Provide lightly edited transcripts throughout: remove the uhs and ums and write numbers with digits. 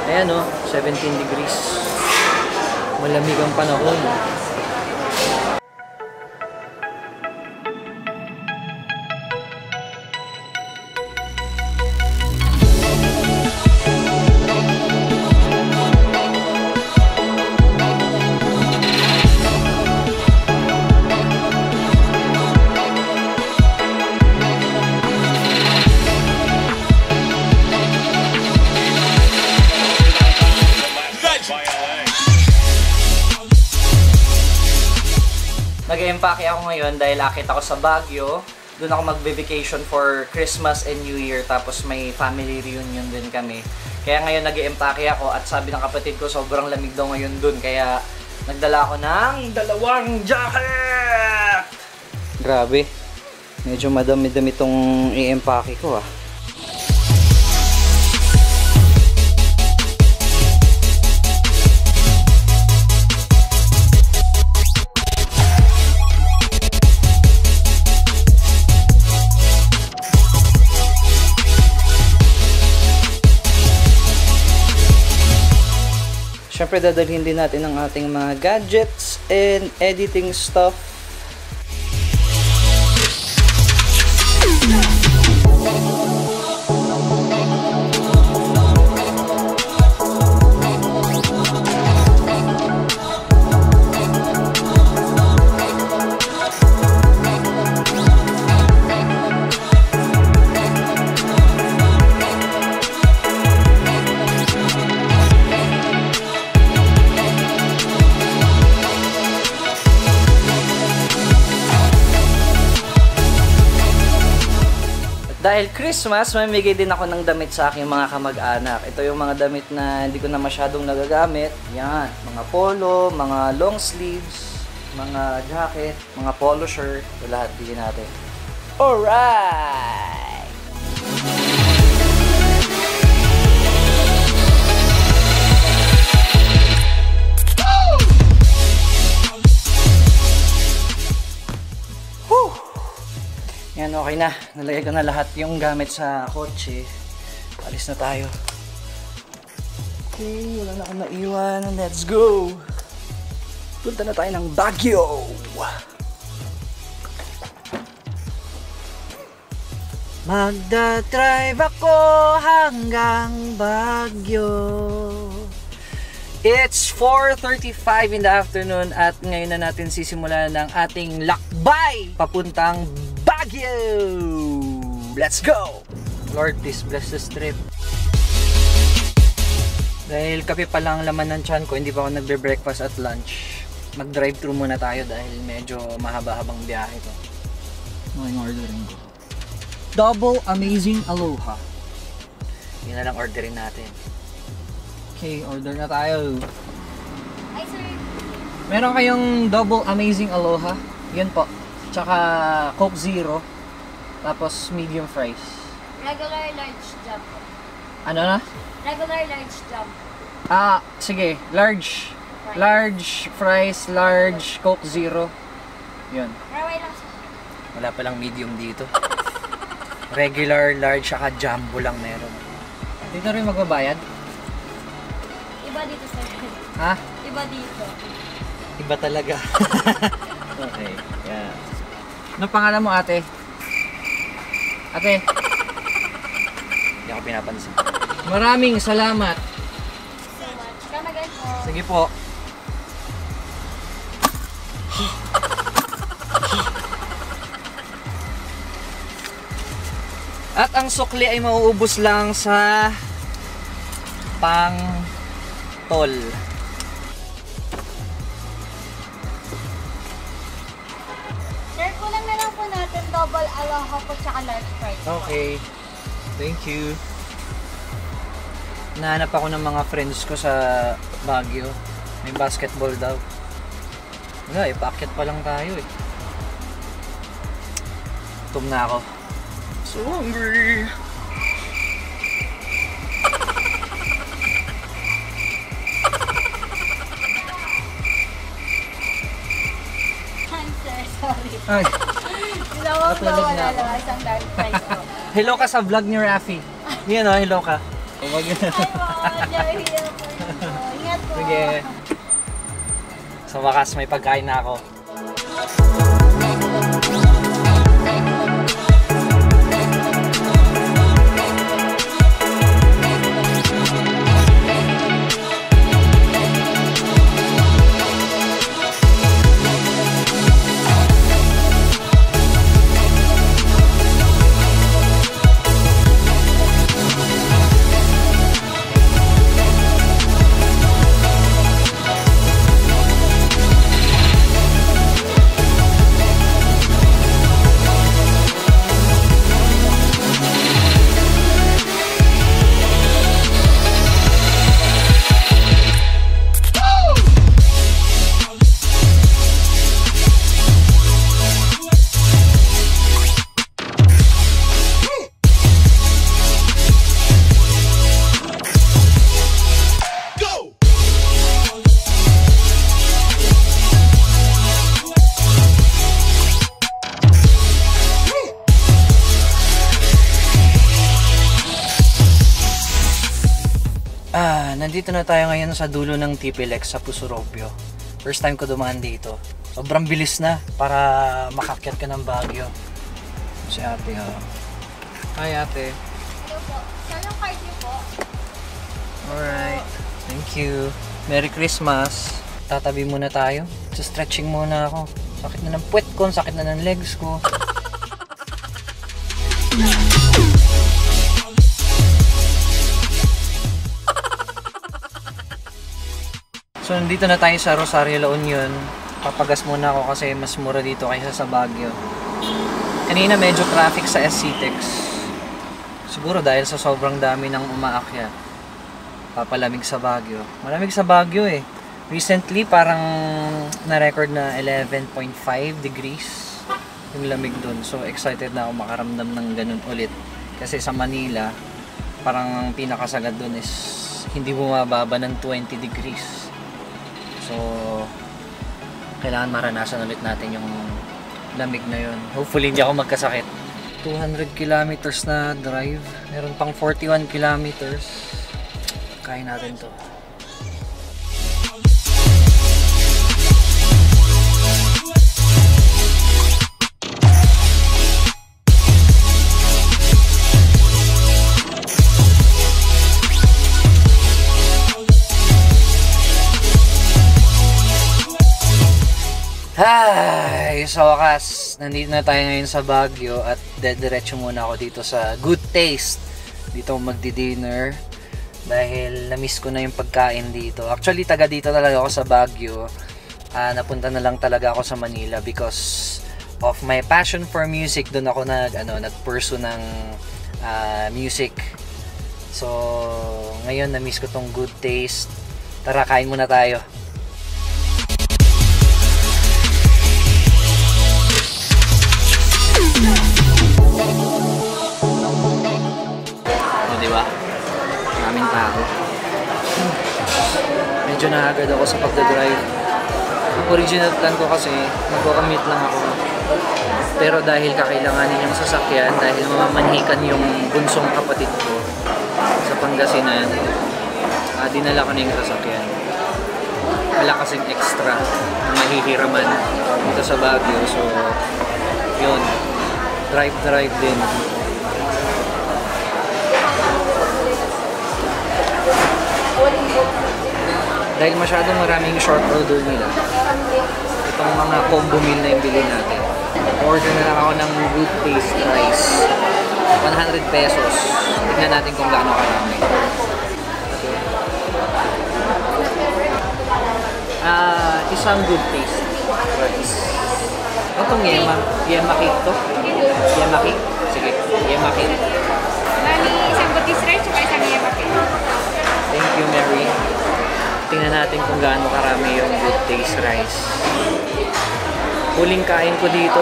Ayan o, 17 degrees. Malamig ang panahon. Nag-empake ako ngayon dahil akit ako sa Baguio. Doon ako magbe-vacation for Christmas and New Year. Tapos may family reunion din kami. Kaya ngayon nag-empake ako at sabi ng kapatid ko sobrang lamig daw ngayon doon. Kaya nagdala ako ng 2 jacket! Grabe. Medyo madami-dami itong i-empake ko ah. Siyempre dadalhin din natin ang ating mga gadgets and editing stuff. Dahil Christmas, mamimigay din ako ng damit sa aking mga kamag-anak. Ito yung mga damit na hindi ko na masyadong nagagamit. Yan, mga polo, mga long sleeves, mga jacket, mga polo shirt. Ito lahat bigyan natin. Alright! Yan, okay na. Nalagay ko na lahat yung gamit sa kotse. Alis na tayo. Okay, wala na akong naiwan. Let's go! Punta na tayo ng Baguio! Magdadrive ako hanggang Baguio. It's 4:35 in the afternoon at ngayon na natin sisimulan ng ating lakbay papuntang Baguio! Let's go! Lord, please bless this trip. Dahil kape pa lang laman ng tiyan ko, hindi pa ako nagbe-breakfast at lunch. Mag-drive-thru muna tayo dahil medyo mahaba-habang biyahe to. Ano yung ordering ko? Double Amazing Aloha. Yun na lang orderin natin. Okay, order na tayo. Hi, sir. Meron kayong Double Amazing Aloha? Yun po. Tsaka Coke Zero. Tapos medium fries. Regular large jump. Ano na? Regular large jump. Ah, sige. Large. Large fries, large Coke Zero. Yun. Raway lang sir. Wala palang medium dito. Regular, large, saka jumbo lang meron. Dito rin magbabayad? Iba dito sir. Ha? Iba dito. Iba talaga. Okay. Yeah. Ano pangalan mo, ate? Ate? Hindi ako pinapansin. Maraming salamat. So much. Come again po. Sige po. At ang sukli ay mauubos lang sa pang-tol. Sir, kulang na lang po natin double aloha po tsaka large fries. Okay. Thank you. Nahanap ako ng mga friends ko sa Baguio. May basketball daw. Wala, ipaakyat pa lang tayo eh. Gutom na ako. So hungry! Hi, sir. Sorry. Ay, Tinawag na Natulog na wala ako. lang isang large fries po. hello ka sa vlog ni Rafi. Yan o, hello ka. Huwag yun. Ay po, Jahil po ito. Ingat po. Sige. Sa wakas, may pagkain na ako. Nandito na tayo ngayon sa dulo ng TPLEX sa Pusurobio. First time ko dumaan dito. Sobrang bilis na para makakyat ka ng Baguio. Si ate ha. Hi ate. Hello po. Saan yung card niyo po? Alright. Thank you. Merry Christmas. Tatabi muna tayo. So stretching muna ako. Sakit na ng puwet ko, sakit na ng legs ko. So nandito na tayo sa Rosario, La Union. Papagas muna ako kasi mas mura dito kaysa sa Baguio. Kanina medyo traffic sa SCTEX. Siguro dahil sa sobrang dami ng umaakyat. Papalamig sa Baguio. Malamig sa Baguio eh. Recently parang na-record na 11.5 degrees yung lamig dun. So excited na ako makaramdam ng ganun ulit. Kasi sa Manila, parang ang pinakasagad dun is hindi bumababa ng 20 degrees. So, kailangan maranasan ulit natin yung lamig na yun. Hopefully, hindi ako magkasakit. 200 kilometers na drive. Meron pang 41 kilometers. Kaya natin to. Hi! Sa wakas, nandito na tayo ngayon sa Baguio at dediretso muna ako dito sa Good Taste. Dito magdi-dinner dahil na-miss ko na yung pagkain dito. Actually, taga dito talaga ako sa Baguio. Napunta na lang talaga ako sa Manila because of my passion for music. Doon ako nag-pursue ng music. So, ngayon na-miss ko tong Good Taste. Tara, kain muna tayo. Diba? Maraming tao. Medyo naagad ako sa pagdadrive. Ang original plan ko kasi magko-commute lang ako. Pero dahil kakailanganin yung sasakyan, dahil mamamanhikan yung bunsong kapatid ko sa Pangasinan, dinala ko na yung sasakyan. Wala kasing extra na mahihiraman dito sa Baguio. So, yun. Drive din. Dahil masyadong maraming short order nila, itong mga combo meal na yung bilhin natin. Order na lang ako ng Good Taste rice. 100 pesos. Tignan natin kung gaano karami. Isang Good Taste rice. Itong yema cake to? Yema cake? Sige, yema cake. Bali, isang Good Taste rice o isang yema cake? Thank you, Mary. Tingnan natin kung gaano karami yung Good Taste rice. Huling kain ko dito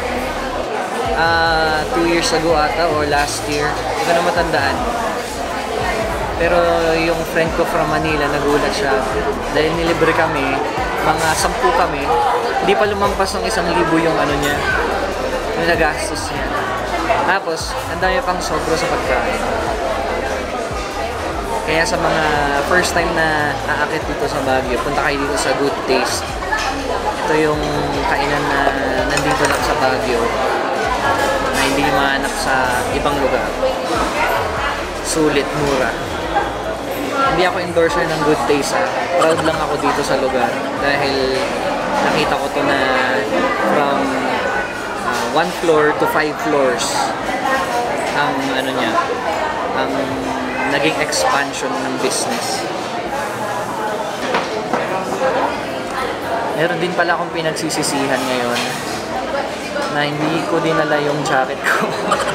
2 years ago ata or last year. Hindi ko na matandaan. Pero yung friend ko from Manila, nagulat siya. Dahil nilibre kami, mga 10 kami, hindi pa lumampas ng 1,000 yung ano niya, yung nagastos niya. Tapos, ang dami pang sobro sa pagkain. Kaya sa mga first time na aakit dito sa Baguio, punta kayo dito sa Good Taste. Ito yung kainan na nandito lang sa Baguio na hindi mahanap sa ibang lugar. Sulit, mura. Hindi ako endorser ng Good Taste ha. Proud lang ako dito sa lugar dahil nakita ko to na from 1 floor to 5 floors ang ano niya, ang naging expansion ng business. Meron din pala akong pinagsisisihan ngayon na hindi ko dinala yung jacket ko.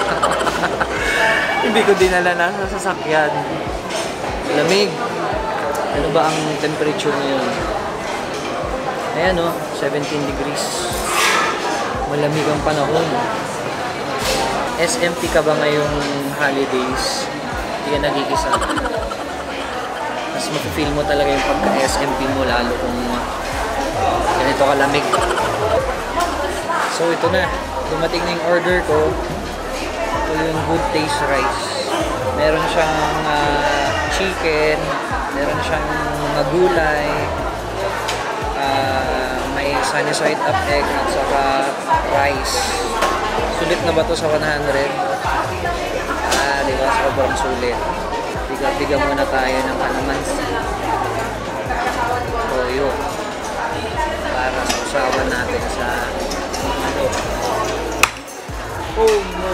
Hindi ko dinala na sa sasakyan. Lamig. Ano ba ang temperature ngayon? Ayan o, 17 degrees. Malamig ang panahon. SMT ka ba ngayong holidays? Hindi ka nag-iisa. Mas mapifeel mo talaga yung pagka-SMT mo lalo kung ganito kalamig. So ito na, dumating na yung order ko. Ito yung Good Taste Rice. Meron siyang chicken, meron siyang mga gulay, may sunny side up egg at saka rice. Sulit na ba to sa 100? Diba? Sobrang sulit. Biga muna tayo ng kalamansi. Toyo. Para sausawan natin sa ano. Oh no!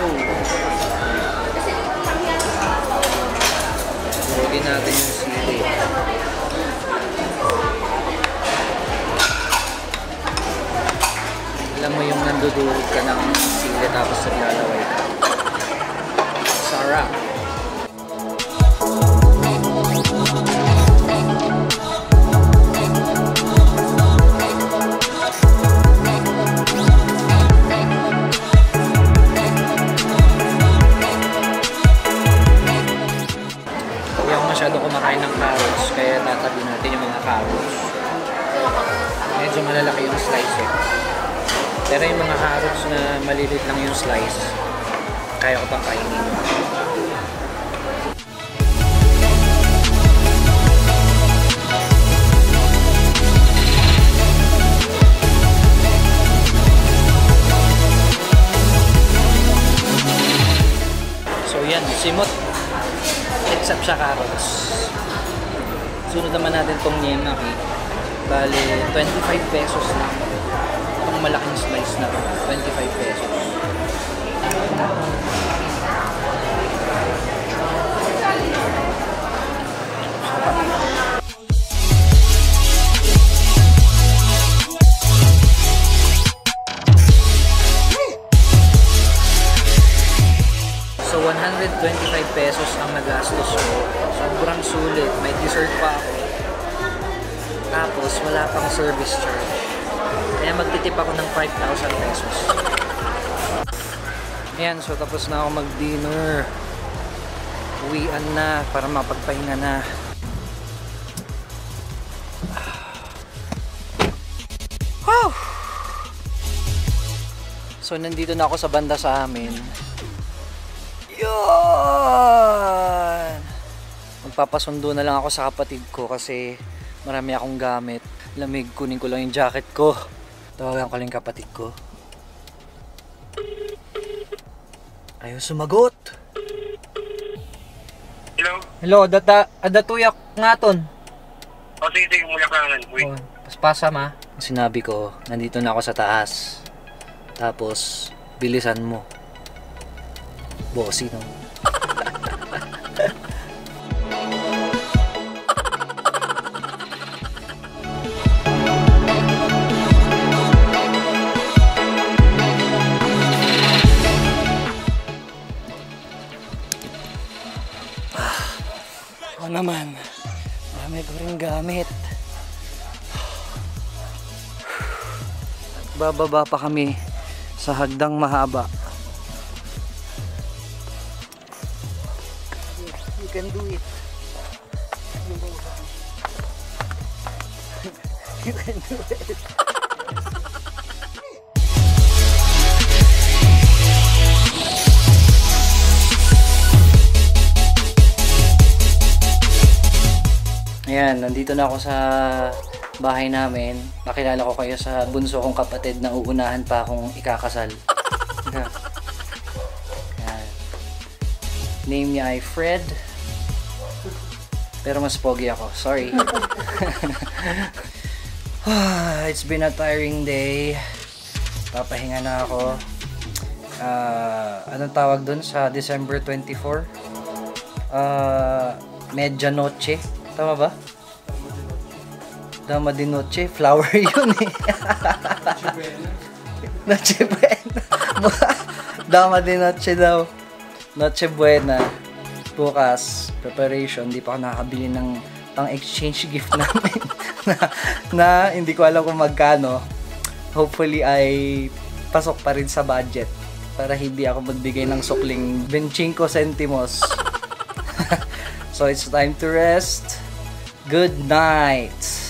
Turugin natin yung sili. Alam mo yung nandudurog ka ng sili tapos naglalaway ka. Sarap! Masyado kumakain ng carrots, kaya tatabi natin yung mga carrots. Medyo malalaki yung slice eh. Pero yung mga carrots na malilit lang yung slice, kaya ko pang kainin. So yan, simot. Except sa carrots. Sunod naman natin tong niemaki. Bale, 25 pesos lang. Itong malaking slice na to, 25 pesos. So 125 pesos ang nagastos ko. Sobrang sulit. May dessert pa ako. Tapos wala pang service charge. Kaya magtitip ako ng 5,000 pesos. Ayan, so tapos na ako mag-dinner. Uwian na para mapagpahinga na. So nandito na ako sa banda sa amin. Yun! Magpapasundo na lang ako sa kapatid ko kasi marami akong gamit. Lamig, kunin ko lang yung jacket ko. Tawagan ko lang yung kapatid ko. Ayaw sumagot. Hello? Hello, adatuyak ngaton. O sige, mula ka nga. Oh, paspasa ma. Sinabi ko, nandito na ako sa taas. Tapos, bilisan mo. Bossy, no? Ako naman, marami ko rin gamit. Bababa pa kami sa hagdang mahaba. You can do it. You can do it. Ayan, nandito na ako sa bahay namin. Nakilala ko kayo sa bunso kong kapatid na uunahan pa akong ikakasal. Ayan. Name niya ay Fred. Pero mas pogi ako. Sorry. It's been a tiring day. Papahinga na ako. Anong tawag dun sa December 24? Medianoche. Tama ba? Dama di noche. Flower yun eh. Noche buena. Dama di noche daw. Noche buena. Bukas, preparation. Hindi pa ako nakakabili ng pang-exchange gift namin. na hindi ko alam kung magkano. Hopefully ay pasok pa rin sa budget. Para hindi ako magbigay ng sukling 25 centimos. So it's time to rest. Good night.